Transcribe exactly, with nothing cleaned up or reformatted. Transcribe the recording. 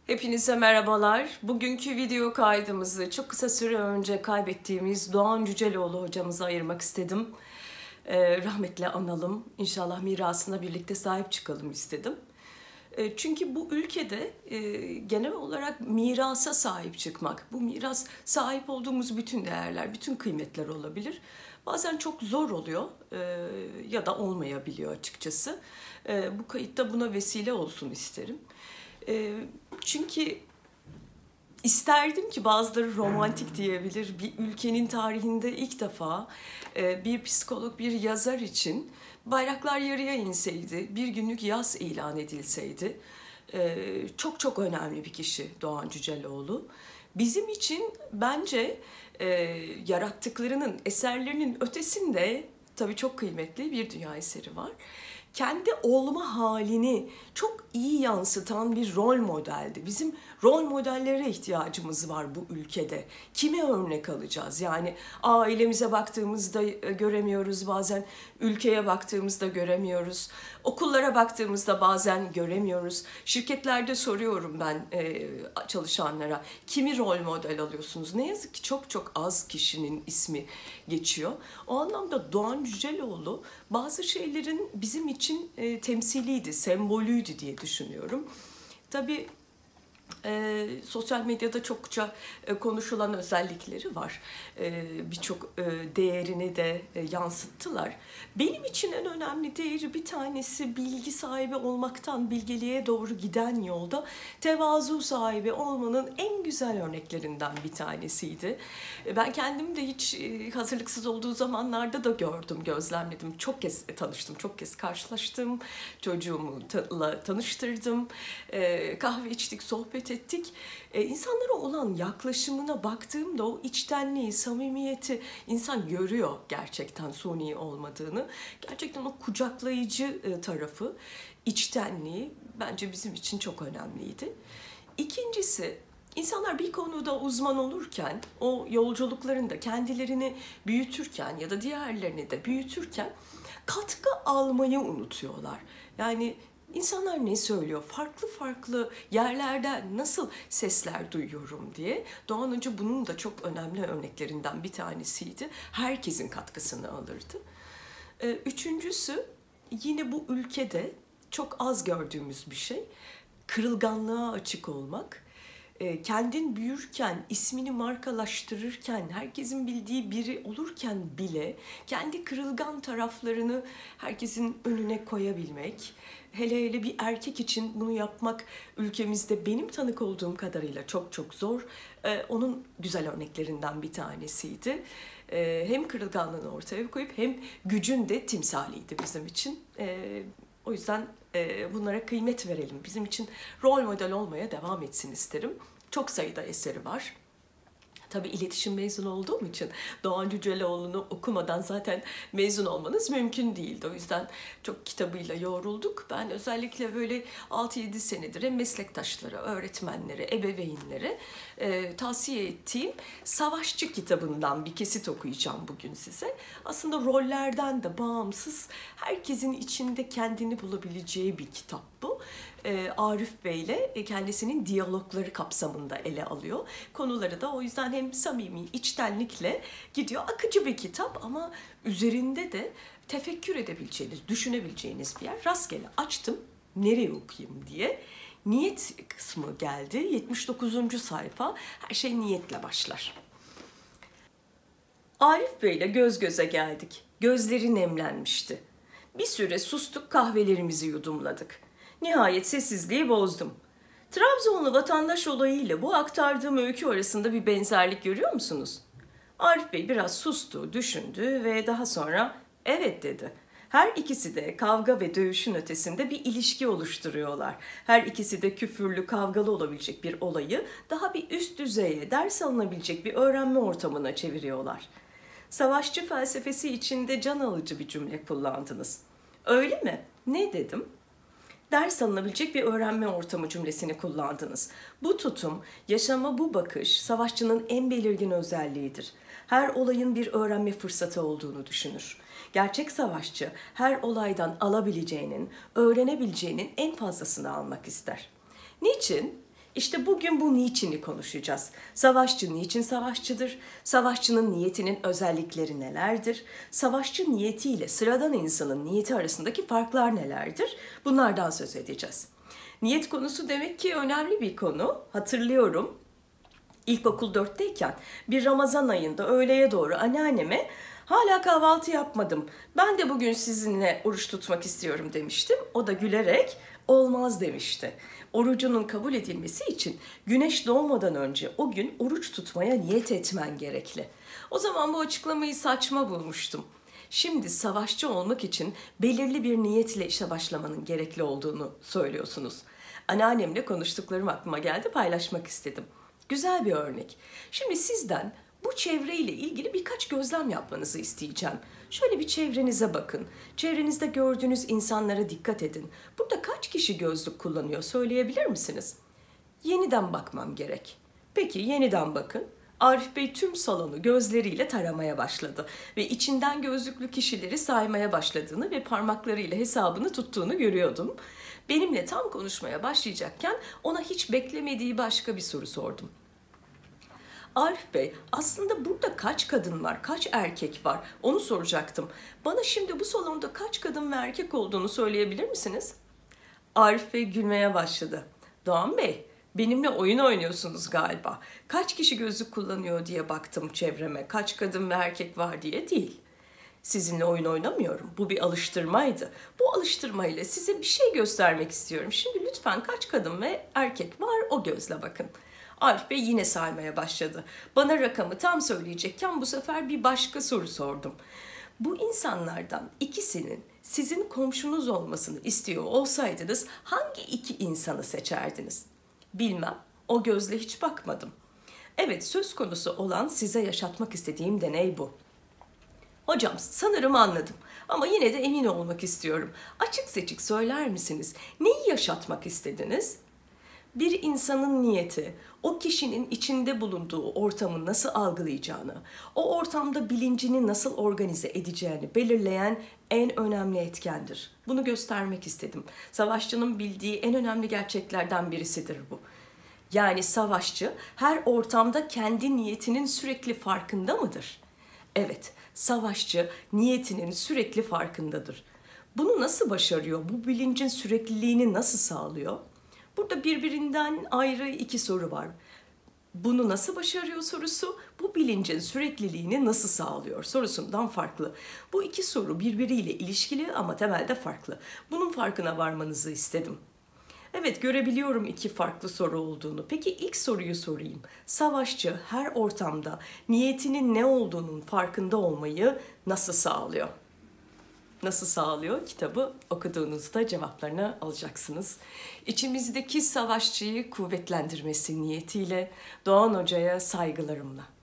Hepinize merhabalar. Bugünkü video kaydımızı çok kısa süre önce kaybettiğimiz Doğan Cüceloğlu hocamıza ayırmak istedim. Ee, rahmetle analım. İnşallah mirasına birlikte sahip çıkalım istedim. E, çünkü bu ülkede e, genel olarak mirasa sahip çıkmak, bu miras sahip olduğumuz bütün değerler, bütün kıymetler olabilir. Bazen çok zor oluyor e, ya da olmayabiliyor açıkçası. E, bu kayıtta buna vesile olsun isterim. E, çünkü isterdim ki bazıları romantik diyebilir. Bir ülkenin tarihinde ilk defa e, bir psikolog, bir yazar için bayraklar yarıya inseydi, bir günlük yas ilan edilseydi. E, çok çok önemli bir kişi Doğan Cüceloğlu. Bizim için bence e, yarattıklarının, eserlerinin ötesinde tabii çok kıymetli bir dünya eseri var. Kendi olma halini çok iyi yansıtan bir rol modeldi. Bizim rol modellere ihtiyacımız var bu ülkede. Kime örnek alacağız? Yani ailemize baktığımızda göremiyoruz bazen, ülkeye baktığımızda göremiyoruz, okullara baktığımızda bazen göremiyoruz. Şirketlerde soruyorum ben e, çalışanlara, kimi rol model alıyorsunuz? Ne yazık ki çok çok az kişinin ismi geçiyor. O anlamda Doğan Cüceloğlu bazı şeylerin bizim için e, temsiliydi, sembolüydü diye düşünüyorum. Tabii e, sosyal medyada çokça e, konuşulan özellikleri var. E, Birçok e, değerini de e, yansıttılar. Benim için en önemli değeri bir tanesi bilgi sahibi olmaktan bilgeliğe doğru giden yolda tevazu sahibi olmanın en güzel örneklerinden bir tanesiydi. E, ben kendim de hiç e, hazırlıksız olduğu zamanlarda da gördüm, gözlemledim. Çok kez tanıştım, çok kez karşılaştım. Çocuğumu ta- tanıştırdım. E, kahve içtik, sohbet ettik. E, insanlara olan yaklaşımına baktığımda o içtenliği, samimiyeti insan görüyor gerçekten suni olmadığını. Gerçekten o kucaklayıcı e, tarafı, içtenliği bence bizim için çok önemliydi. İkincisi, İnsanlar bir konuda uzman olurken, o yolculuklarında kendilerini büyütürken ya da diğerlerini de büyütürken katkı almayı unutuyorlar. Yani İnsanlar ne söylüyor? Farklı farklı yerlerden nasıl sesler duyuyorum diye. Doğan Hoca bunun da çok önemli örneklerinden bir tanesiydi. Herkesin katkısını alırdı. Üçüncüsü, yine bu ülkede çok az gördüğümüz bir şey. Kırılganlığa açık olmak. Kendin büyürken, ismini markalaştırırken, herkesin bildiği biri olurken bile kendi kırılgan taraflarını herkesin önüne koyabilmek, hele hele bir erkek için bunu yapmak ülkemizde benim tanık olduğum kadarıyla çok çok zor. Onun güzel örneklerinden bir tanesiydi. Hem kırılganlığını ortaya koyup hem gücün de timsaliydi bizim için. O yüzden bunlara kıymet verelim. Bizim için rol model olmaya devam etsin isterim. Çok sayıda eseri var. Tabii iletişim mezunu olduğum için Doğan Cüceloğlu'nu okumadan zaten mezun olmanız mümkün değildi. O yüzden çok kitabıyla yoğrulduk. Ben özellikle böyle altı yedi senedir hem meslektaşlara, öğretmenlere, ebeveynlere e, tavsiye ettiğim Savaşçı kitabından bir kesit okuyacağım bugün size. Aslında rollerden de bağımsız, herkesin içinde kendini bulabileceği bir kitap bu. Arif Bey ile kendisinin diyalogları kapsamında ele alıyor. Konuları da o yüzden hem samimi, içtenlikle gidiyor. Akıcı bir kitap ama üzerinde de tefekkür edebileceğiniz, düşünebileceğiniz bir yer. Rastgele açtım, nereye okuyayım diye. Niyet kısmı geldi. yetmiş dokuzuncu sayfa. Her şey niyetle başlar. Arif Bey ile göz göze geldik. Gözleri nemlenmişti. Bir süre sustuk, kahvelerimizi yudumladık. Nihayet sessizliği bozdum. Trabzonlu vatandaş olayıyla bu aktardığım öykü arasında bir benzerlik görüyor musunuz? Arif Bey biraz sustu, düşündü ve daha sonra evet dedi. Her ikisi de kavga ve dövüşün ötesinde bir ilişki oluşturuyorlar. Her ikisi de küfürlü, kavgalı olabilecek bir olayı daha bir üst düzeye, ders alınabilecek bir öğrenme ortamına çeviriyorlar. Savaşçı felsefesi içinde can alıcı bir cümle kullandınız. Öyle mi? Ne dedim? Ders alınabilecek bir öğrenme ortamı cümlesini kullandınız. Bu tutum, yaşama bu bakış, savaşçının en belirgin özelliğidir. Her olayın bir öğrenme fırsatı olduğunu düşünür. Gerçek savaşçı, her olaydan alabileceğinin, öğrenebileceğinin en fazlasını almak ister. Niçin? İşte bugün bu niçini konuşacağız. Savaşçı niçin savaşçıdır? Savaşçının niyetinin özellikleri nelerdir? Savaşçı niyetiyle sıradan insanın niyeti arasındaki farklar nelerdir? Bunlardan söz edeceğiz. Niyet konusu demek ki önemli bir konu. Hatırlıyorum, İlkokul dörtteyken bir Ramazan ayında öğleye doğru anneanneme hala kahvaltı yapmadım, ben de bugün sizinle oruç tutmak istiyorum demiştim. O da gülerek olmaz demişti. Orucunun kabul edilmesi için güneş doğmadan önce o gün oruç tutmaya niyet etmen gerekli. O zaman bu açıklamayı saçma bulmuştum. Şimdi savaşçı olmak için belirli bir niyetle işe başlamanın gerekli olduğunu söylüyorsunuz. Anneannemle konuştuklarım aklıma geldi, paylaşmak istedim. Güzel bir örnek. Şimdi sizden bu çevreyle ilgili birkaç gözlem yapmanızı isteyeceğim. Şöyle bir çevrenize bakın. Çevrenizde gördüğünüz insanlara dikkat edin. Burada kaç kişi gözlük kullanıyor söyleyebilir misiniz? Yeniden bakmam gerek. Peki yeniden bakın. Arif Bey tüm salonu gözleriyle taramaya başladı ve içinden gözlüklü kişileri saymaya başladığını ve parmaklarıyla hesabını tuttuğunu görüyordum. Benimle tam konuşmaya başlayacakken ona hiç beklemediği başka bir soru sordum. Arif Bey, aslında burada kaç kadın var, kaç erkek var onu soracaktım. Bana şimdi bu salonda kaç kadın ve erkek olduğunu söyleyebilir misiniz? Arif Bey gülmeye başladı. Doğan Bey, benimle oyun oynuyorsunuz galiba. Kaç kişi gözlük kullanıyor diye baktım çevreme, kaç kadın ve erkek var diye değil. Sizinle oyun oynamıyorum. Bu bir alıştırmaydı. Bu alıştırmayla size bir şey göstermek istiyorum. Şimdi lütfen kaç kadın ve erkek var o gözle bakın. Arif Bey yine saymaya başladı. Bana rakamı tam söyleyecekken bu sefer bir başka soru sordum. Bu insanlardan ikisinin sizin komşunuz olmasını istiyor olsaydınız hangi iki insanı seçerdiniz? Bilmem, o gözle hiç bakmadım. Evet, söz konusu olan size yaşatmak istediğim deney bu. Hocam sanırım anladım ama yine de emin olmak istiyorum. Açık seçik söyler misiniz? Neyi yaşatmak istediniz? Bir insanın niyeti, o kişinin içinde bulunduğu ortamı nasıl algılayacağını, o ortamda bilincini nasıl organize edeceğini belirleyen en önemli etkendir. Bunu göstermek istedim. Savaşçının bildiği en önemli gerçeklerden birisidir bu. Yani savaşçı her ortamda kendi niyetinin sürekli farkında mıdır? Evet, savaşçı niyetinin sürekli farkındadır. Bunu nasıl başarıyor? Bu bilincin sürekliliğini nasıl sağlıyor? Burada birbirinden ayrı iki soru var. Bunu nasıl başarıyor sorusu, bu bilincin sürekliliğini nasıl sağlıyor sorusundan farklı. Bu iki soru birbiriyle ilişkili ama temelde farklı. Bunun farkına varmanızı istedim. Evet, görebiliyorum iki farklı soru olduğunu. Peki ilk soruyu sorayım. Savaşçı her ortamda niyetinin ne olduğunun farkında olmayı nasıl sağlıyor? Nasıl sağlıyor? Kitabı okuduğunuzda cevaplarını alacaksınız. İçimizdeki savaşçıyı kuvvetlendirmesi niyetiyle Doğan Hoca'ya saygılarımla.